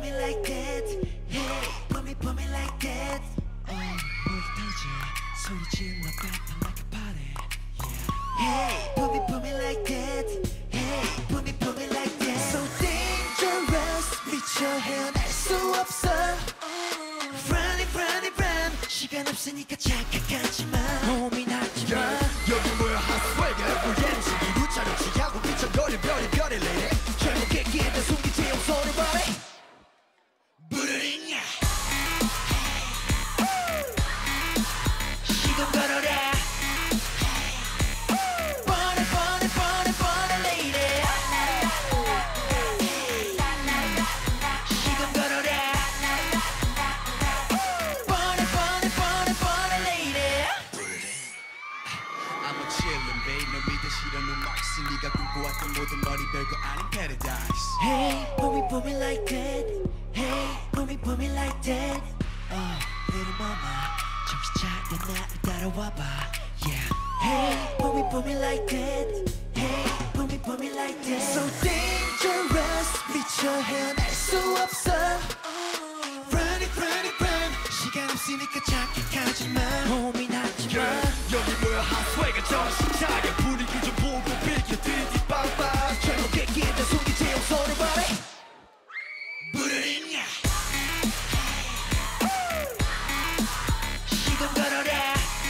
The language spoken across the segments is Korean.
me like that. Hey, put me like that. 목이 터져 소리 질러 뱉어 like a party. Yeah. Hey, put me like that. Hey, put me like that. So dangerous, 미쳐 헤어날 수 없어. Run, 시간 없으니까 착각하지마. 고민하지마. 여기 뭐야 핫스웨이가 우리는 시기로 차려 취하고 미쳐버린 별이 레이네. 결국에 기회는 숨기지 용서를 바래. 부르리냐 시간 걸어라. 뻔해 lady. 시간 걸어라. 뻔해 lady. I'm a chillin' babe 널 믿어 싫어는 막시 네가 꿈꿔왔던 모든 머리 별거 아닌 paradise. Hey, put me like that. Hey, put me like that. little mama, 정신 차려 나를 따라와봐. Yeah. Hey, put me like that. Hey, put me like that. So dangerous, 미쳐 헤어날 수 없어. Run, 시간 없으니까 착각하지마. 고민하지마. 여기 뭐야 핫스웨이가 정신 차려 분위기 좀 보고 빌겨 디디빵빵. 결국에 기회는 숨기지 용서를 바래. 부르리냐 시간 걸어라.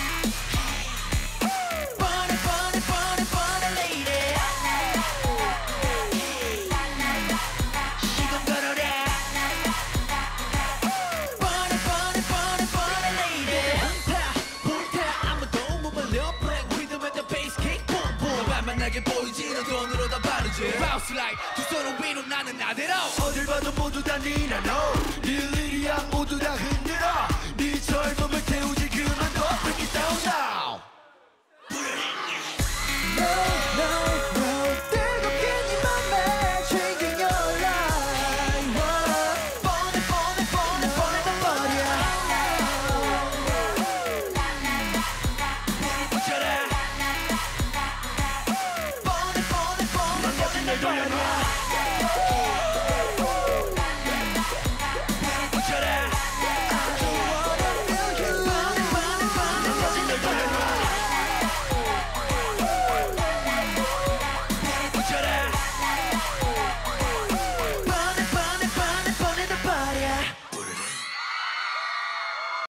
뻔해 lady. 시간 걸어라. 뻔해 lady. 본타 아무도 못 말려 Black rhythm and the bass kick boom boom. 너만 만나게 보이지 너 돈으로 다 바르지. Bounce like 두 손을 위로 나는 나대로. 어딜 봐도 모두 다 니나노. 일일이야 모두 다 흔들어. 네 젊음을 태우지 그만둬. Bring it down now.